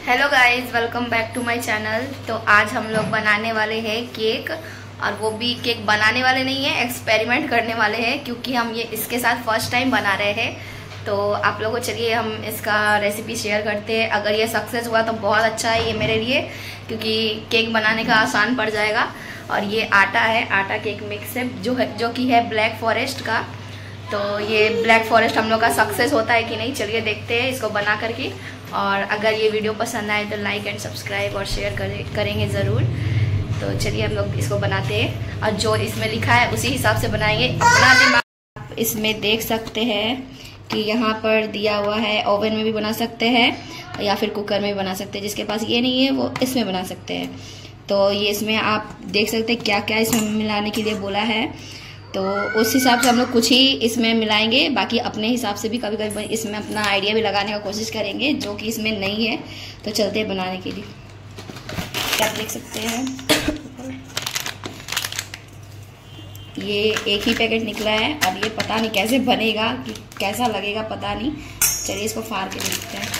Hello guys, welcome back to my channel. तो आज हम लोग बनाने वाले हैं केक, और वो भी केक बनाने वाले नहीं है, एक्सपेरिमेंट करने वाले हैं, क्योंकि हम ये इसके साथ फर्स्ट टाइम बना रहे हैं। तो आप लोगों को चलिए हम इसका रेसिपी शेयर करते हैं। अगर ये सक्सेस हुआ तो बहुत अच्छा है ये मेरे लिए, क्योंकि केक बनाने का आसान पड़ जाएगा। और ये आटा है, आटा केक मिक्स है जो कि है ब्लैक फॉरेस्ट का। तो ये ब्लैक फॉरेस्ट हम लोग का सक्सेस होता है कि नहीं, चलिए देखते हैं इसको बना करके। और अगर ये वीडियो पसंद आए तो लाइक एंड सब्सक्राइब और शेयर करेंगे ज़रूर। तो चलिए हम लोग इसको बनाते हैं, और जो इसमें लिखा है उसी हिसाब से बनाएंगे। अपना दिमाग आप इसमें देख सकते हैं कि यहाँ पर दिया हुआ है, ओवन में भी बना सकते हैं या फिर कुकर में भी बना सकते हैं। जिसके पास ये नहीं है वो इसमें बना सकते हैं। तो ये इसमें आप देख सकते हैं क्या क्या इसमें मिलाने के लिए बोला है। तो उस हिसाब से हम लोग कुछ ही इसमें मिलाएंगे, बाकी अपने हिसाब से भी कभी कभी इसमें अपना आइडिया भी लगाने का कोशिश करेंगे, जो कि इसमें नहीं है। तो चलते हैं बनाने के लिए। क्या देख सकते हैं, ये एक ही पैकेट निकला है। अब ये पता नहीं कैसे बनेगा, कि कैसा लगेगा पता नहीं। चलिए इसको फाड़ के देखते हैं।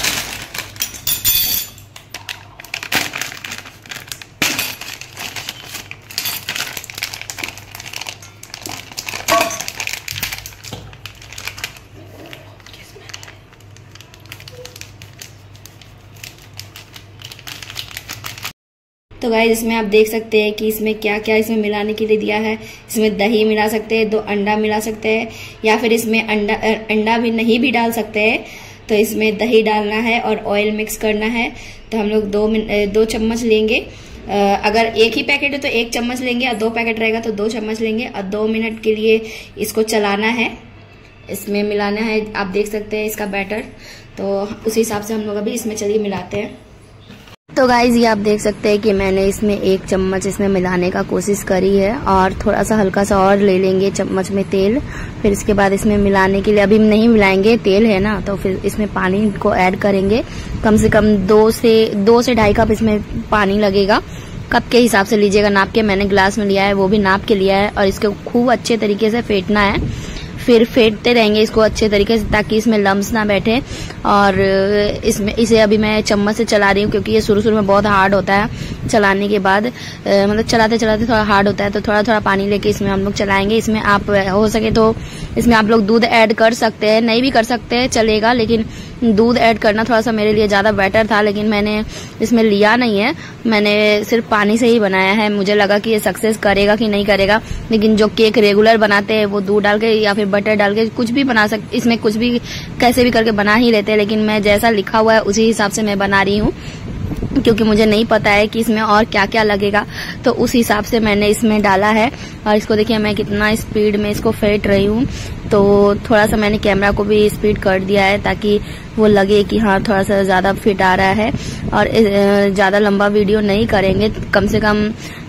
तो गाइस, इसमें आप देख सकते हैं कि इसमें क्या क्या इसमें मिलाने के लिए दिया है। इसमें दही मिला सकते हैं, 2 अंडा मिला सकते हैं, या फिर इसमें अंडा भी नहीं भी डाल सकते हैं। तो इसमें दही डालना है और ऑयल मिक्स करना है। तो हम लोग 2 चम्मच लेंगे। अगर एक ही पैकेट है तो 1 चम्मच लेंगे, और 2 पैकेट रहेगा तो 2 चम्मच लेंगे, और 2 मिनट के लिए इसको चलाना है। इसमें मिलाना है, आप देख सकते हैं इसका बैटर। तो उसी हिसाब से हम लोग अभी इसमें चलिए मिलाते हैं। तो गाइज, ये आप देख सकते हैं कि मैंने इसमें 1 चम्मच इसमें मिलाने का कोशिश करी है, और थोड़ा सा हल्का सा और ले लेंगे चम्मच में तेल। फिर इसके बाद इसमें मिलाने के लिए अभी नहीं मिलाएंगे, तेल है ना, तो फिर इसमें पानी को ऐड करेंगे। कम से कम 2 से 2.5 कप इसमें पानी लगेगा। कप के हिसाब से लीजिएगा नाप के, मैंने ग्लास में लिया है, वो भी नाप के लिया है। और इसको खूब अच्छे तरीके से फेंटना है। फिर फेंटते रहेंगे इसको अच्छे तरीके से, ताकि इसमें लम्स ना बैठे। और इसे अभी मैं चम्मच से चला रही हूँ, क्योंकि ये शुरू में बहुत हार्ड होता है चलाने के बाद। मतलब चलाते चलाते थोड़ा हार्ड होता है। तो थोड़ा थोड़ा पानी लेके इसमें हम लोग चलाएंगे। इसमें आप हो सके तो इसमें आप लोग दूध ऐड कर सकते हैं, नहीं भी कर सकते हैं चलेगा, लेकिन दूध ऐड करना थोड़ा सा मेरे लिए ज़्यादा बेटर था। लेकिन मैंने इसमें लिया नहीं है, मैंने सिर्फ पानी से ही बनाया है। मुझे लगा कि ये सक्सेस करेगा कि नहीं करेगा, लेकिन जो केक रेगुलर बनाते हैं वो दूध डाल के या फिर बटर डाल के कुछ भी बना सकते, इसमें कुछ भी कैसे भी करके बना ही लेते हैं। लेकिन मैं जैसा लिखा हुआ है उसी हिसाब से मैं बना रही हूँ, क्योंकि मुझे नहीं पता है कि इसमें और क्या क्या लगेगा। तो उस हिसाब से मैंने इसमें डाला है। और इसको देखिए मैं कितना स्पीड में इसको फेंट रही हूँ। तो थोड़ा सा मैंने कैमरा को भी स्पीड कर दिया है, ताकि वो लगे कि हाँ थोड़ा सा ज़्यादा फिट आ रहा है। और ज़्यादा लंबा वीडियो नहीं करेंगे, कम से कम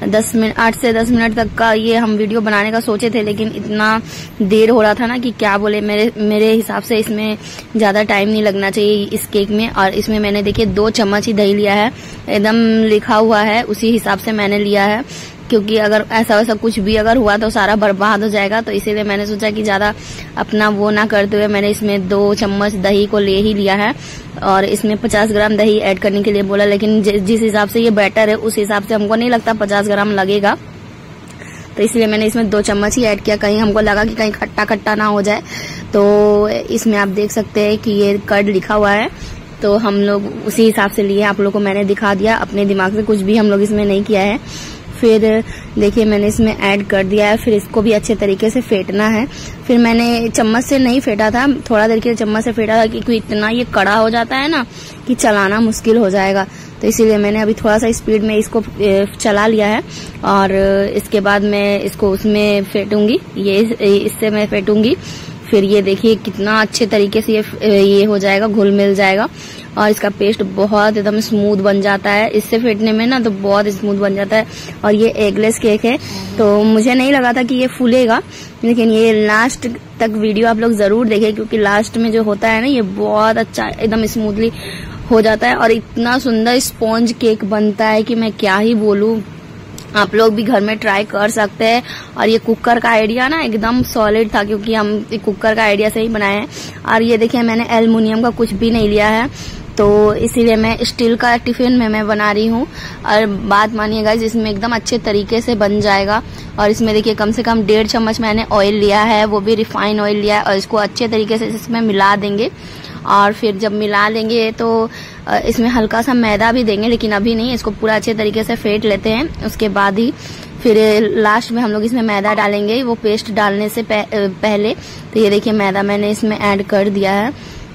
8 से 10 मिनट तक का ये हम वीडियो बनाने का सोचे थे। लेकिन इतना देर हो रहा था ना कि क्या बोले, मेरे हिसाब से इसमें ज़्यादा टाइम नहीं लगना चाहिए इस केक में। और इसमें मैंने देखिए 2 चम्मच ही दही लिया है, एकदम लिखा हुआ है उसी हिसाब से मैंने लिया है। क्योंकि अगर ऐसा वैसा कुछ भी अगर हुआ तो सारा बर्बाद हो जाएगा। तो इसीलिए मैंने सोचा कि ज़्यादा अपना वो ना करते हुए मैंने इसमें 2 चम्मच दही को ले ही लिया है। और इसमें 50 ग्राम दही ऐड करने के लिए बोला, लेकिन जिस हिसाब से ये बैटर है उस हिसाब से हमको नहीं लगता 50 ग्राम लगेगा। तो इसलिए मैंने इसमें 2 चम्मच ही ऐड किया, कहीं हमको लगा कि कहीं खट्टा खट्टा ना हो जाए। तो इसमें आप देख सकते हैं कि ये कर्ड लिखा हुआ है, तो हम लोग उसी हिसाब से लिए। आप लोगों को मैंने दिखा दिया, अपने दिमाग से कुछ भी हम लोग इसमें नहीं किया है। फिर देखिए मैंने इसमें ऐड कर दिया है। फिर इसको भी अच्छे तरीके से फेंटना है। फिर मैंने चम्मच से नहीं फेंटा था, थोड़ा देर के लिए चम्मच से फेंटा था, क्योंकि इतना ये कड़ा हो जाता है ना कि चलाना मुश्किल हो जाएगा। तो इसीलिए मैंने अभी थोड़ा सा स्पीड में इसको चला लिया है। और इसके बाद मैं इसको उसमें फेंटूंगी, इससे मैं फेंटूंगी। फिर ये देखिए कितना अच्छे तरीके से ये हो जाएगा, घुल मिल जाएगा। और इसका पेस्ट बहुत एकदम स्मूथ बन जाता है इससे फेंटने में ना, तो बहुत स्मूथ बन जाता है। और ये एगलेस केक है, तो मुझे नहीं लगा था कि ये फूलेगा, लेकिन ये लास्ट तक वीडियो आप लोग जरूर देखें, क्योंकि लास्ट में जो होता है ना ये बहुत अच्छा एकदम स्मूथली हो जाता है। और इतना सुंदर स्पॉन्ज केक बनता है कि मैं क्या ही बोलूं। आप लोग भी घर में ट्राई कर सकते हैं। और ये कुकर का आइडिया ना एकदम सॉलिड था, क्योंकि हम कुकर का आइडिया से ही बनाए हैं। और ये देखिए मैंने एल्युमिनियम का कुछ भी नहीं लिया है, तो इसीलिए मैं स्टील का टिफिन में मैं बना रही हूँ। और बात मानिए गाइस, इसमें एकदम अच्छे तरीके से बन जाएगा। और इसमें देखिए कम से कम 1.5 चम्मच मैंने ऑयल लिया है, वो भी रिफाइन ऑयल लिया है। और इसको अच्छे तरीके से इसमें मिला देंगे। और फिर जब मिला लेंगे तो इसमें हल्का सा मैदा भी देंगे, लेकिन अभी नहीं, इसको पूरा अच्छे तरीके से फेंट लेते हैं। उसके बाद ही फिर लास्ट में हम लोग इसमें मैदा डालेंगे, वो पेस्ट डालने से पहले। तो ये देखिए मैदा मैंने इसमें ऐड कर दिया है।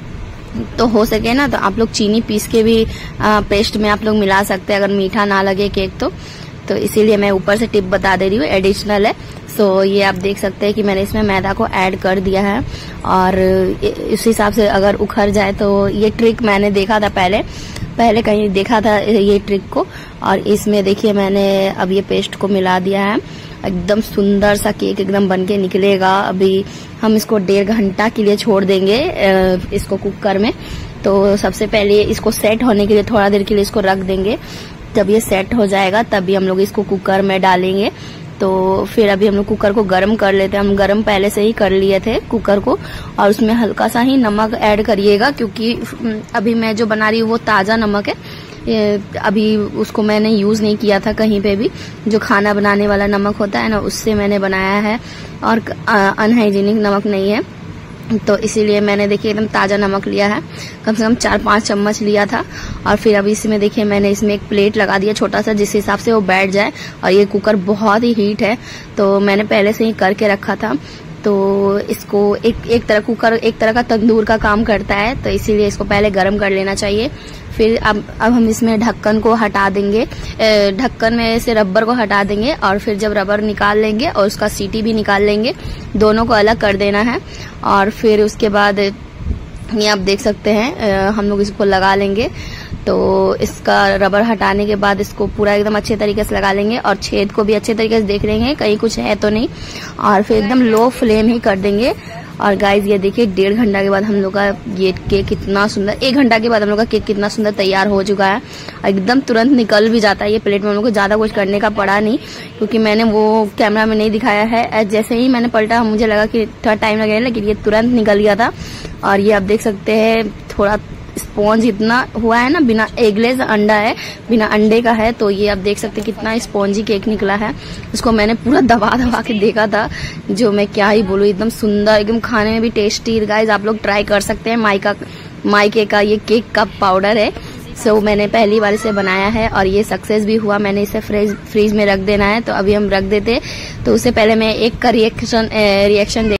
तो हो सके ना तो आप लोग चीनी पीस के भी पेस्ट में आप लोग मिला सकते हैं, अगर मीठा ना लगे केक तो इसीलिए मैं ऊपर से टिप बता दे रही हूँ, एडिशनल है। सो ये आप देख सकते हैं कि मैंने इसमें मैदा को ऐड कर दिया है। और इस हिसाब से अगर उखड़ जाए तो ये ट्रिक मैंने देखा था पहले कहीं देखा था ये ट्रिक को। और इसमें देखिए मैंने अब ये पेस्ट को मिला दिया है। एकदम सुंदर सा केक एकदम बनके निकलेगा। अभी हम इसको 1.5 घंटा के लिए छोड़ देंगे इसको कुकर में। तो सबसे पहले इसको सेट होने के लिए थोड़ा देर के लिए इसको रख देंगे। जब ये सेट हो जाएगा तभी हम लोग इसको कुकर में डालेंगे। तो फिर अभी हम लोग कुकर को गर्म कर लेते हैं। हम गर्म पहले से ही कर लिए थे कुकर को। और उसमें हल्का सा ही नमक ऐड करिएगा, क्योंकि अभी मैं जो बना रही हूँ वो ताज़ा नमक है। अभी उसको मैंने यूज नहीं किया था कहीं पे भी। जो खाना बनाने वाला नमक होता है ना, उससे मैंने बनाया है। और अनहाइजीनिक नमक नहीं है। तो इसीलिए मैंने देखिए एकदम ताज़ा नमक लिया है, कम से कम 4-5 चम्मच लिया था। और फिर अभी इसमें देखिए मैंने इसमें एक प्लेट लगा दिया छोटा सा, जिस हिसाब से वो बैठ जाए। और ये कुकर बहुत ही हीट है, तो मैंने पहले से ही करके रखा था। तो इसको एक तरह कुकर एक तरह का तंदूर का काम करता है, तो इसीलिए इसको पहले गर्म कर लेना चाहिए। फिर अब हम इसमें ढक्कन को हटा देंगे, ढक्कन में से रबर को हटा देंगे। और फिर जब रबर निकाल लेंगे और उसका सीटी भी निकाल लेंगे, दोनों को अलग कर देना है। और फिर उसके बाद ये आप देख सकते हैं हम लोग इसको लगा लेंगे। तो इसका रबर हटाने के बाद इसको पूरा एकदम अच्छे तरीके से लगा लेंगे। और छेद को भी अच्छे तरीके से देख लेंगे कहीं कुछ है तो नहीं। और फिर एकदम लो फ्लेम ही कर देंगे। और गाइज ये देखिए 1.5 घंटा के बाद हम लोग का ये केक कितना सुंदर, 1 घंटा के बाद हम लोग का केक कितना सुंदर तैयार हो चुका है। एकदम तुरंत निकल भी जाता है ये प्लेट में। हम लोग को ज्यादा कुछ करने का पड़ा नहीं, क्योंकि मैंने वो कैमरा में नहीं दिखाया है। जैसे ही मैंने पलटा मुझे लगा कि थोड़ा टाइम लगेगा, लेकिन ये तुरंत निकल गया था। और ये आप देख सकते हैं थोड़ा स्पॉन्ज इतना हुआ है ना, बिना एगलेस अंडा है, बिना अंडे का है। तो ये आप देख सकते हैं कितना स्पॉन्जी केक निकला है। उसको मैंने पूरा दबा के देखा था, जो मैं क्या ही बोलूँ, एकदम सुंदर, एकदम खाने में भी टेस्टी। गाइस आप लोग ट्राई कर सकते हैं। माइके का ये केक का पाउडर है। सो मैंने पहली बार इसे बनाया है और ये सक्सेस भी हुआ। मैंने इसे फ्रीज में रख देना है, तो अभी हम रख देते। तो उससे पहले मैं एक का रिएक्शन